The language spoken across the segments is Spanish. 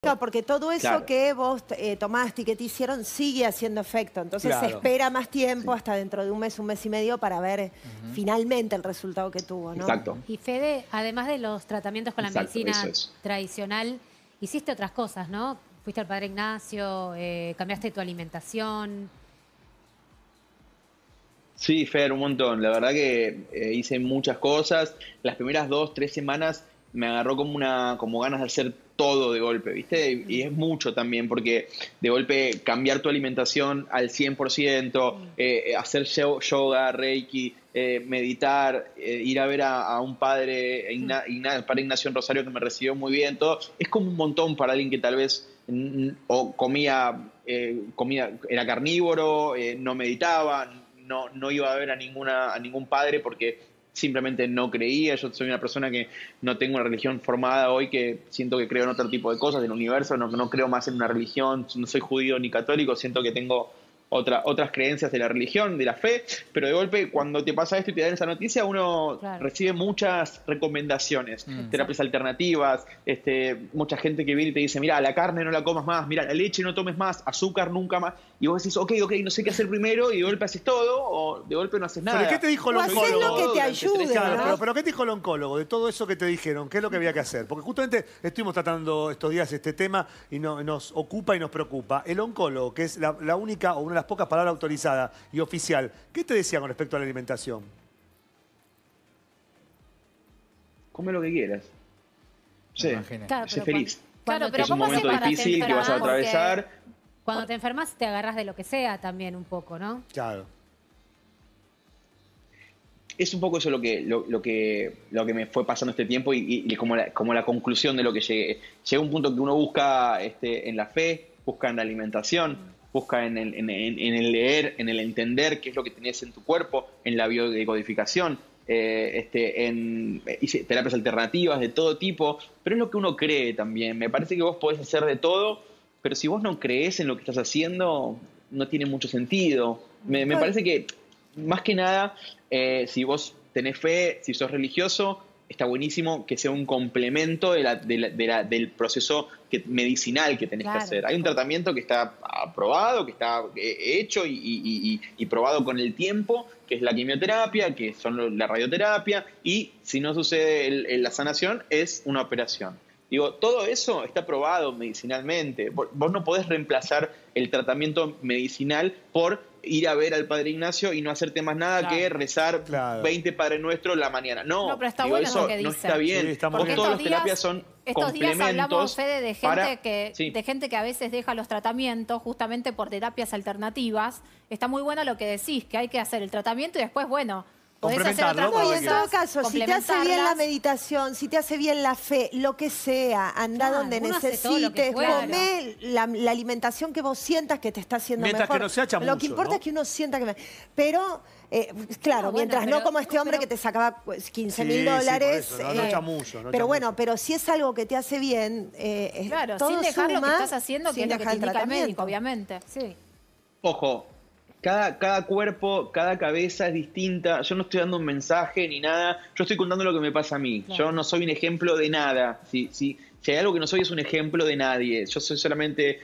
Claro, porque todo eso Claro. que vos tomaste y que te hicieron sigue haciendo efecto. Entonces se espera más tiempo, hasta dentro de un mes y medio, para ver finalmente el resultado que tuvo, ¿no? Exacto. Y Fede, además de los tratamientos con la Exacto, medicina eso es. tradicional, hiciste otras cosas, ¿no? Fuiste al Padre Ignacio, cambiaste tu alimentación. Sí, Fer, un montón. La verdad que hice muchas cosas. Las primeras 2, 3 semanas me agarró como ganas de hacer todo de golpe, ¿viste? Y es mucho también, porque de golpe cambiar tu alimentación al 100%, hacer yoga, reiki, meditar, ir a ver a un padre, el padre Ignacio en Rosario, que me recibió muy bien, todo. Es como un montón para alguien que tal vez o comía, era carnívoro, no meditaba, no iba a ver a ningún padre porque simplemente no creía. Yo soy una persona que no tengo una religión formada hoy, que siento que creo en otro tipo de cosas del universo, no creo más en una religión, no soy judío ni católico, siento que tengo otras creencias de la religión, de la fe, pero de golpe cuando te pasa esto y te dan esa noticia, uno recibe muchas recomendaciones, terapias alternativas, mucha gente que viene y te dice, mira, la carne no la comas más, mira, la leche no tomes más, azúcar nunca más, y vos decís, ok, no sé qué hacer primero, y de golpe haces todo, o de golpe no haces nada. ¿Pero qué te dijo el oncólogo? Hacés lo que te ayude, Claro, ¿no? pero ¿qué te dijo el oncólogo de todo eso que te dijeron? ¿Qué es lo que había que hacer? Porque justamente estuvimos tratando estos días este tema y nos ocupa y nos preocupa. El oncólogo, que es la única o una de las pocas palabras autorizadas y oficial, ¿qué te decía con respecto a la alimentación? Come lo que quieras. Sí, Claro, sé feliz. Claro, Es un momento difícil que vas a atravesar. Cuando te enfermas te agarras de lo que sea también un poco, ¿no? Claro. Es un poco eso lo que me fue pasando este tiempo y como la conclusión de lo que llegué. Llega un punto que uno busca en la fe, busca en la alimentación, busca en el leer, en el entender qué es lo que tenés en tu cuerpo, en la biodecodificación, hice terapias alternativas de todo tipo, pero es lo que uno cree también. Me parece que vos podés hacer de todo, pero si vos no creés en lo que estás haciendo, no tiene mucho sentido. Me parece que, más que nada, si vos tenés fe, si sos religioso, está buenísimo que sea un complemento del proceso medicinal que tenés que hacer. Hay un tratamiento que está aprobado, que está hecho y probado con el tiempo, que es la quimioterapia, que son la radioterapia, y si no sucede la sanación, es una operación. Digo, todo eso está probado medicinalmente. Vos no podés reemplazar el tratamiento medicinal por ir a ver al Padre Ignacio y no hacerte más nada que rezar 20 Padre Nuestro la mañana. No, pero está bueno eso lo que no dice. está bien. Sí, está muy Porque bien. todas las terapias son Estos días hablamos, Fede, de gente, para... de gente que a veces deja los tratamientos justamente por terapias alternativas. Está muy bueno lo que decís, que hay que hacer el tratamiento y después, bueno, podés hacer otras Complementarlo, No, y en todo cosas, caso, si te hace bien la complementarlas. meditación, si te hace bien la fe, lo que sea, anda Claro, donde uno hace todo lo que necesites, pueda. come la alimentación que vos sientas que te está haciendo Mientras mejor. que no sea chamuyo, Lo que importa ¿no? es que uno sienta que... Pero, claro, No, bueno, mientras pero- no como este hombre que te sacaba pues, 15.000 dólares... Sí, por eso, no chamullo, no pero bueno, chamullo. pero si es algo que te hace bien, Claro, todo sin dejar lo que suma, estás haciendo, que sin es lo que te dejar el indica el tratamiento. médico, obviamente. Sí. Ojo, cada cuerpo, cada cabeza es distinta. Yo no estoy dando un mensaje ni nada. Yo estoy contando lo que me pasa a mí. Claro. Yo no soy un ejemplo de nada. Si hay algo que no soy, es un ejemplo de nadie. Yo soy solamente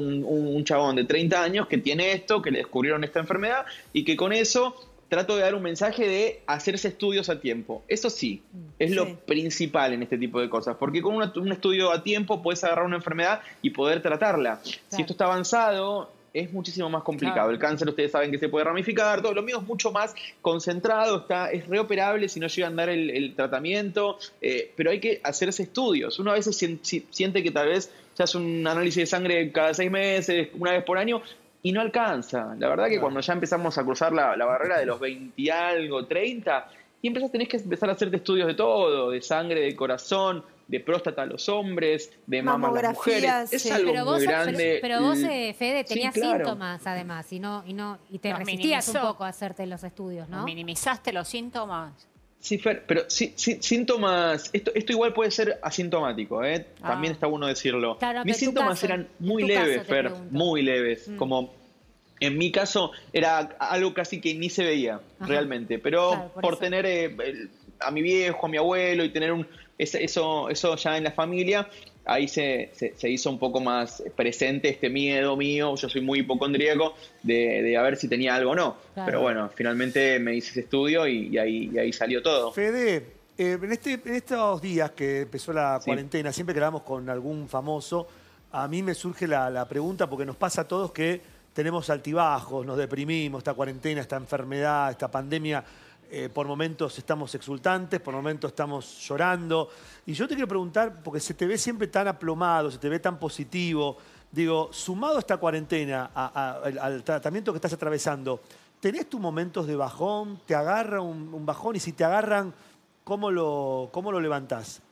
un chabón de 30 años que tiene esto, que le descubrieron esta enfermedad y que con eso trato de dar un mensaje de hacerse estudios a tiempo. Eso sí, es lo principal en este tipo de cosas. Porque con un estudio a tiempo puedes agarrar una enfermedad y poder tratarla. Si esto está avanzado, es muchísimo más complicado. Claro. El cáncer, ustedes saben que se puede ramificar, todo lo mío es mucho más concentrado, es reoperable si no llegan a dar el tratamiento, pero hay que hacerse estudios. Uno a veces siente que tal vez se hace un análisis de sangre cada 6 meses, una vez por año, y no alcanza. La verdad que cuando ya empezamos a cruzar la barrera de los 20 y algo, 30, y tenés que empezar a hacerte estudios de todo, de sangre, de corazón, de próstata a los hombres, de mama a las mujeres. Es algo muy grande. Pero vos, Fede, tenías claro. síntomas además y te Los resistías un minimizó. poco a hacerte los estudios, ¿no? Minimizaste los síntomas. Sí, Fer, pero síntomas, esto igual puede ser asintomático, ¿eh? También está bueno decirlo. Claro, Mis pero tu síntomas caso, eran muy tu leves, caso te Fer, pregunto. muy leves. Como en mi caso era algo casi que ni se veía realmente, pero Claro, por por eso. tener a mi viejo, a mi abuelo y tener eso ya en la familia, ahí se hizo un poco más presente este miedo mío. Yo soy muy hipocondríaco de a ver si tenía algo o no. Claro. Pero bueno, finalmente me hice ese estudio y ahí salió todo. Fede, en estos días que empezó la Sí. cuarentena, siempre que hablamos con algún famoso, a mí me surge la pregunta, porque nos pasa a todos que tenemos altibajos, nos deprimimos, esta cuarentena, esta enfermedad, esta pandemia, por momentos estamos exultantes, por momentos estamos llorando. Y yo te quiero preguntar, porque se te ve siempre tan aplomado, se te ve tan positivo, digo, sumado a esta cuarentena, al tratamiento que estás atravesando, ¿tenés tus momentos de bajón? ¿Te agarra un bajón? Y si te agarran, ¿cómo lo levantás?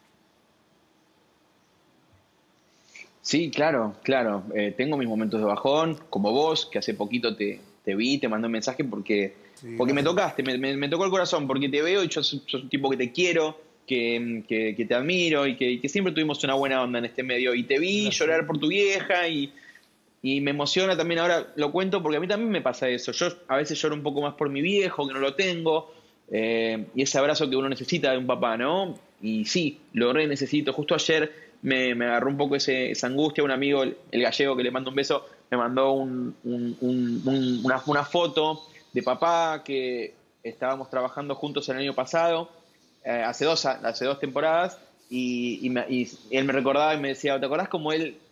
Sí, claro. Tengo mis momentos de bajón, como vos, que hace poquito te vi, te mandé un mensaje porque me tocaste, me tocó el corazón, porque te veo y yo soy un tipo que te quiero, que te admiro y que siempre tuvimos una buena onda en este medio. Y te vi llorar por tu vieja y me emociona también, ahora lo cuento porque a mí también me pasa eso. Yo a veces lloro un poco más por mi viejo, que no lo tengo, y ese abrazo que uno necesita de un papá, ¿no? Y sí, lo re necesito. Justo ayer me agarró un poco esa angustia. Un amigo, el gallego, que le mando un beso, me mandó una foto de papá que estábamos trabajando juntos el año pasado, hace dos temporadas, y él me recordaba y me decía, ¿te acordás cómo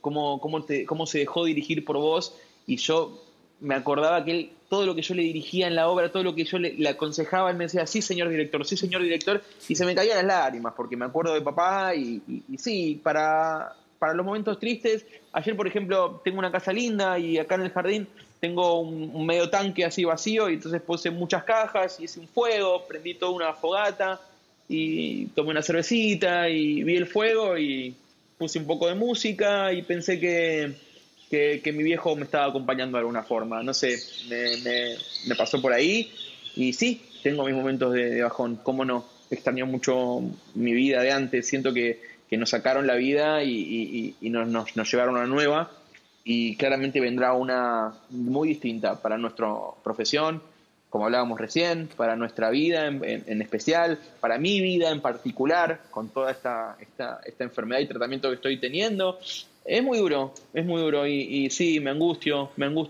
se dejó dirigir por vos? Y yo me acordaba que él, todo lo que yo le dirigía en la obra, todo lo que yo le aconsejaba, él me decía, sí, señor director, y se me caían las lágrimas, porque me acuerdo de papá, y sí, para los momentos tristes. Ayer, por ejemplo, tengo una casa linda, y acá en el jardín tengo un medio tanque así vacío, y entonces puse muchas cajas, y hice un fuego, prendí toda una fogata, y tomé una cervecita, y vi el fuego, y puse un poco de música, y pensé que mi viejo me estaba acompañando de alguna forma. No sé, me pasó por ahí. Y sí, tengo mis momentos de bajón. ¿Cómo no? Extraño mucho mi vida de antes. Siento que nos sacaron la vida y nos llevaron a una nueva. Y claramente vendrá una muy distinta para nuestra profesión, como hablábamos recién, para nuestra vida en especial, para mi vida en particular, con toda esta enfermedad y tratamiento que estoy teniendo. Es muy duro, y sí, me angustio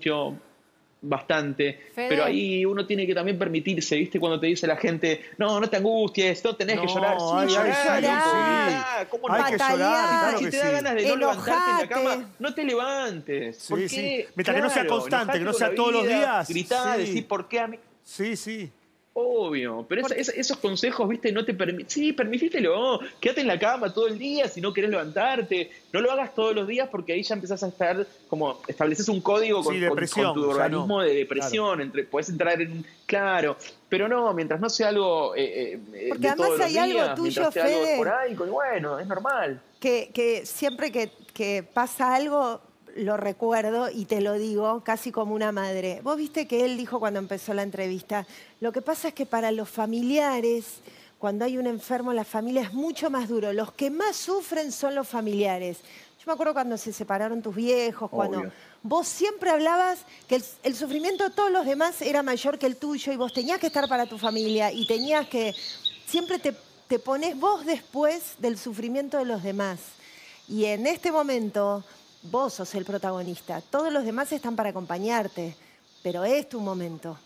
bastante, Fede. pero ahí uno tiene que también permitirse, ¿viste? Cuando te dice la gente, no te angusties, no tenés que llorar. Sí, llorar. ¿Cómo no? Hay que llorar, claro Si que te da sí. ganas de no levantarte en la Enojate. cama, no te levantes. Sí, ¿Por qué? sí. Mientras que no sea constante, enojate que no con sea la todos los vida, días. Gritá, Sí. decís, ¿por qué a mí? Sí. Obvio, pero esos consejos, ¿viste? No te permiten. Sí, permitítelo. Quédate en la cama todo el día si no querés levantarte. No lo hagas todos los días, porque ahí ya empezás a estar como estableces un código con tu organismo de depresión. Claro. Podés entrar en un. Claro, pero no, mientras no sea algo. Porque de además todos los hay algo días, tuyo, mientras sea algo Fede, esporádico, y bueno, es normal. que siempre que pasa algo, lo recuerdo y te lo digo casi como una madre. Vos viste que él dijo cuando empezó la entrevista, lo que pasa es que para los familiares, cuando hay un enfermo en la familia es mucho más duro. Los que más sufren son los familiares. Yo me acuerdo cuando se separaron tus viejos, cuando Obvio. vos siempre hablabas que el sufrimiento de todos los demás era mayor que el tuyo y vos tenías que estar para tu familia y tenías que... Siempre te pones vos después del sufrimiento de los demás. Y en este momento vos sos el protagonista. Todos los demás están para acompañarte, pero es tu momento.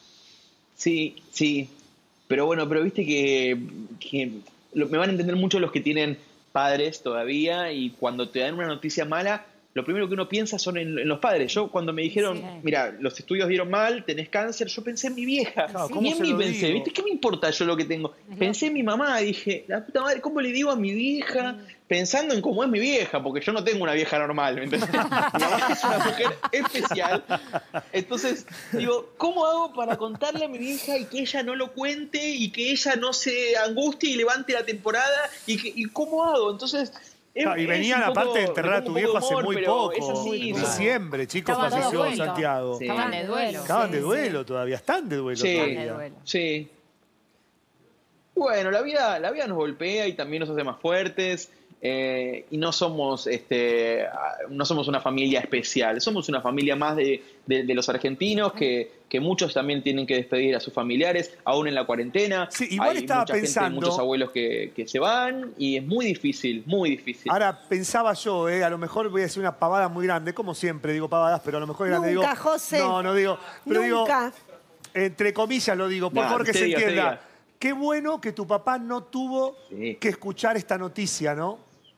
Sí. Pero bueno, viste que me van a entender mucho los que tienen padres todavía, y cuando te dan una noticia mala, lo primero que uno piensa son en los padres. Yo cuando me dijeron, Sí. mira, los estudios dieron mal, tenés cáncer, yo pensé en mi vieja. Claro, Y ¿cómo en se mí lo pensé, digo? ¿viste? ¿Qué me importa yo lo que tengo? Pensé en mi mamá, dije, la puta madre, ¿cómo le digo a mi vieja? Pensando en cómo es mi vieja, porque yo no tengo una vieja normal, ¿me entendés? Mi mamá es una mujer especial. Entonces, digo, ¿cómo hago para contarle a mi vieja y que ella no lo cuente y que ella no se angustie y levante la temporada? ¿Y cómo hago? Entonces... Claro, y venían aparte de enterrar a tu viejo hace muy poco. En diciembre, chicos, Estaba todo falleció duelo. Santiago. Sí. Estaban de duelo. Estaban de duelo todavía, están de duelo Sí, todavía. sí. Bueno, la vida nos golpea y también nos hace más fuertes. y no somos una familia especial, somos una familia más de los argentinos que muchos también tienen que despedir a sus familiares, aún en la cuarentena. Sí, igual hay estaba mucha gente, pensando... muchos abuelos que se van y es muy difícil, muy difícil. Ahora, pensaba yo, a lo mejor voy a decir una pavada muy grande, como siempre digo pavadas, pero a lo mejor grande Nunca, digo... José. No digo, pero Nunca. digo, entre comillas lo digo, por No, favor que usted se diga, usted entienda. diga. Qué bueno que tu papá no tuvo Sí. que escuchar esta noticia, ¿no?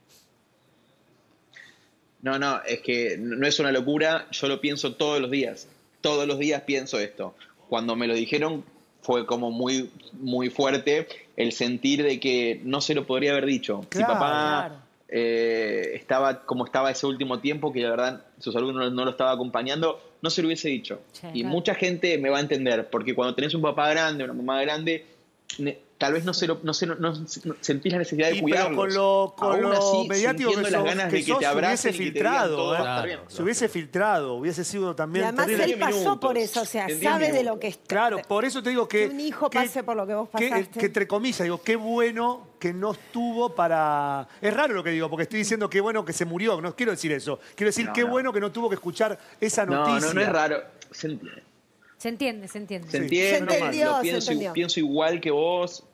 No, es que no es una locura, yo lo pienso todos los días pienso esto. Cuando me lo dijeron fue como muy, muy fuerte el sentir de que no se lo podría haber dicho. Claro, Si papá claro. estaba como estaba ese último tiempo, que la verdad su salud no lo estaba acompañando, no se lo hubiese dicho. Sí, Y claro. mucha gente me va a entender, porque cuando tenés un papá grande, una mamá grande, tal vez no sentís la necesidad de Y pero cuidarlos. con Aún lo así, mediático que sintiendo las sos, ganas que de que sos, te se abracen hubiese y que te digan filtrado, todo va a estar bien. se hubiese filtrado, hubiese sido Y también además terrible. él pasó minutos. por eso, o sea, En 10 sabe de lo minutos. que está. Claro, por eso te digo que... Que un hijo pase por lo que vos que pasaste. entre comillas, digo, qué bueno que no estuvo para... Es raro lo que digo, porque estoy diciendo qué bueno que se murió. No quiero decir eso. Quiero decir No, qué no. bueno que no tuvo que escuchar esa noticia. No es raro. Se entiende. Se entiende, se entiende. Se Sí. entiende, Se entendió, lo se pienso, entendió. pienso igual que vos,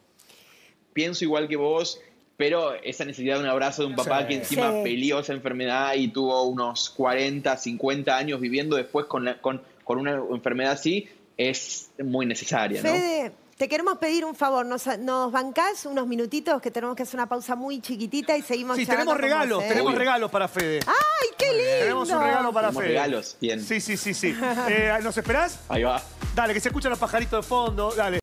pero esa necesidad de un abrazo de un papá Sí. que encima Sí. peleó esa enfermedad y tuvo unos 40, 50 años viviendo después con una enfermedad así, es muy necesaria, ¿no? Fede, te queremos pedir un favor. ¿Nos bancás unos minutitos que tenemos que hacer una pausa muy chiquitita y seguimos Sí, charlando tenemos con regalos, vos, ¿eh? tenemos Obvio. regalos para Fede. ¡Ay, qué lindo! Tenemos un regalo para Tenemos Fede. regalos, bien. Sí. ¿Nos esperás? Ahí va. Dale, que se escuchan los pajaritos de fondo. Dale.